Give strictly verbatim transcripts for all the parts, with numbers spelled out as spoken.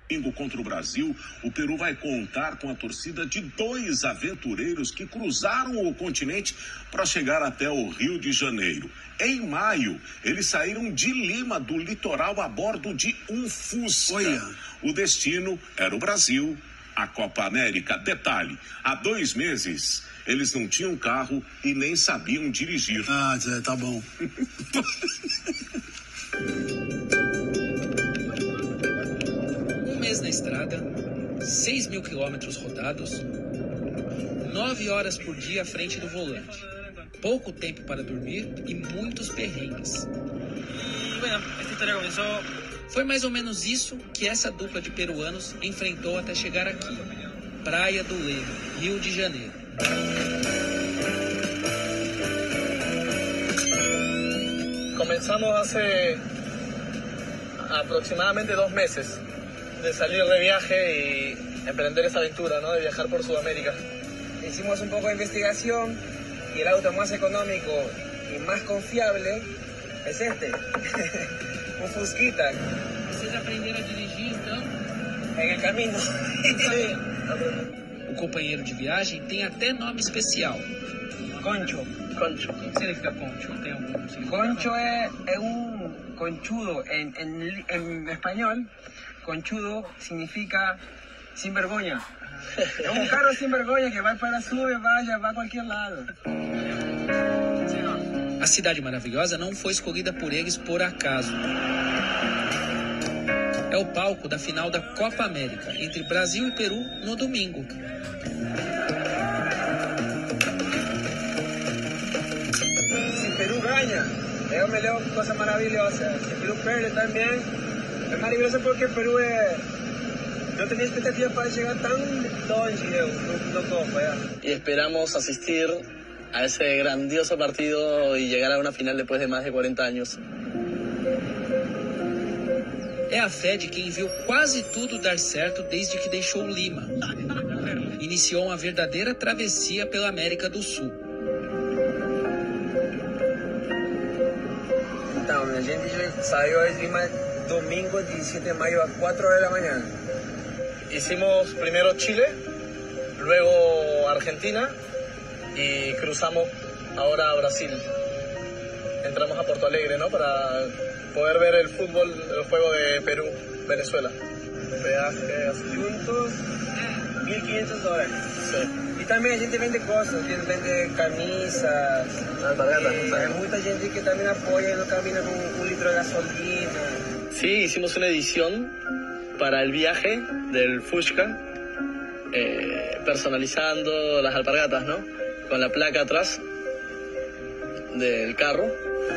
Contra o Brasil, o Peru vai contar com a torcida de dois aventureiros que cruzaram o continente para chegar até o Rio de Janeiro. Em maio, eles saíram de Lima, do litoral, a bordo de um Fusca. Olha. O destino era o Brasil, a Copa América. Detalhe, há dois meses, eles não tinham carro e nem sabiam dirigir. Ah, tá bom. mês na estrada, seis mil quilômetros rodados, nove horas por dia à frente do volante, pouco tempo para dormir e muitos perrengues. Foi mais ou menos isso que essa dupla de peruanos enfrentou até chegar aqui, Praia do Leme, Rio de Janeiro. Comenzamos hace aproximadamente dos meses de salir de viaje y emprender esa aventura, ¿no? De viajar por Sudamérica. Hicimos un poco de investigación y el auto más económico y más confiable es este, un Fusquita. Vocês aprenderam a dirigir, então? En el camino. O companheiro de viagem tem até nome especial. Concho. Concho. O que significa concho? Tem algum significado? Concho es, es un conchudo en, en, en español. Conchudo significa sin vergonha. Es un carro sin vergonha que vai para sube, vaya, vai a qualquer lado. A Cidade Maravilhosa não foi escolhida por eles por acaso. É o palco da final da Copa América entre Brasil e Peru no domingo. Se Peru ganha, é a melhor coisa maravilhosa. Se Peru perde também, é maravilhoso porque Peru é... No tenía expectativas para llegar tan longe no, no Copa. Ya. Y esperamos asistir a ese grandioso partido y llegar a una final después de más de cuarenta años. É a fé de quem viu quase tudo dar certo desde que deixou Lima. Iniciou uma verdadeira travessia pela América do Sul. Então, a gente saiu de Lima domingo, diecisiete de mayo, a cuatro horas de la mañana. Hicimos primero Chile, luego Argentina y cruzamos ahora a Brasil. Entramos a Porto Alegre, ¿no? Para poder ver el fútbol, el juego de Perú-Venezuela. Peaje juntos, mil quinientos dólares. Sí. Y también la gente vende cosas, vende camisas. Alpargatas. Eh, hay mucha gente que también apoya y no camina con un, un litro de gasolina. Sí, hicimos una edición para el viaje del Fusca, eh, personalizando las alpargatas, ¿no? Con la placa atrás del carro.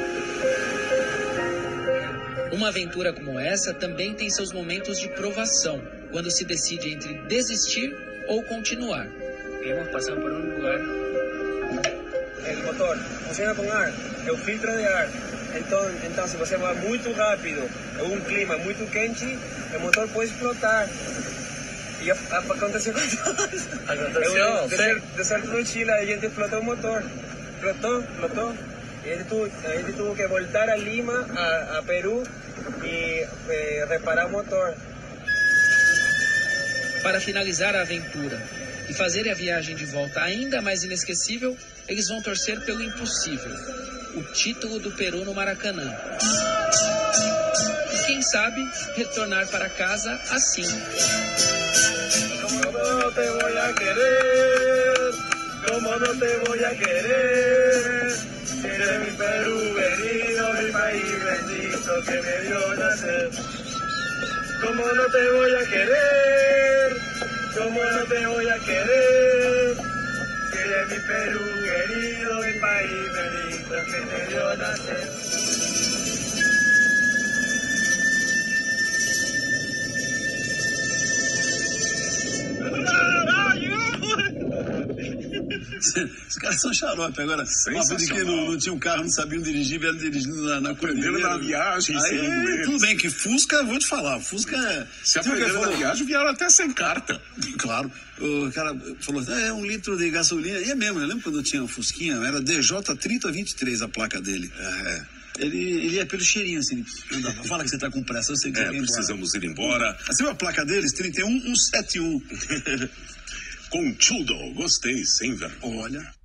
Uma aventura como essa também tem seus momentos de provação, quando se decide entre desistir ou continuar. Hemos pasado por un lugar. El motor funciona con ar, é o filtro de ar. Então, então se você vai muito rápido, é um clima muito quente, o motor pode explotar. E aconteceu com nós. Aconteceu, deserto, deserto no Chile, a gente explotou o motor. Explotou, explotou. E a gente tuvo, a gente tuvo que voltar a Lima, a, a Peru, e eh, reparar o motor. Para finalizar a aventura e fazer a viagem de volta ainda mais inesquecível, eles vão torcer pelo impossível, o título do Peru no Maracanã. E quem sabe, retornar para casa assim. Como no te voy a querer, como no te voy a querer, eres mi Perú querido, mi país bendito que me vio nacer. Como no te voy a querer, como no te voy a querer, eres mi Perú querido, mi país bendito que me vio nacer. Os caras são xarope agora. Uma vez que não, não tinha um carro, não sabiam dirigir, vieram dirigindo na, na Aprenderam na viagem, aí, tudo bem, que Fusca, vou te falar, Fusca é... Se aprenderam na viagem, vieram até sem carta. Claro. O cara falou, é um litro de gasolina. E é mesmo, eu lembro quando eu tinha um Fusquinha, era D J trinta vinte e três a placa dele. É, Ele, ele é pelo cheirinho, assim. Não fala que você tá com pressa, eu sei que É, você quer ir precisamos ir embora. Você viu a placa deles? trinta e um, cento e setenta e um. Contudo, gostei, sem vergonha. Olha...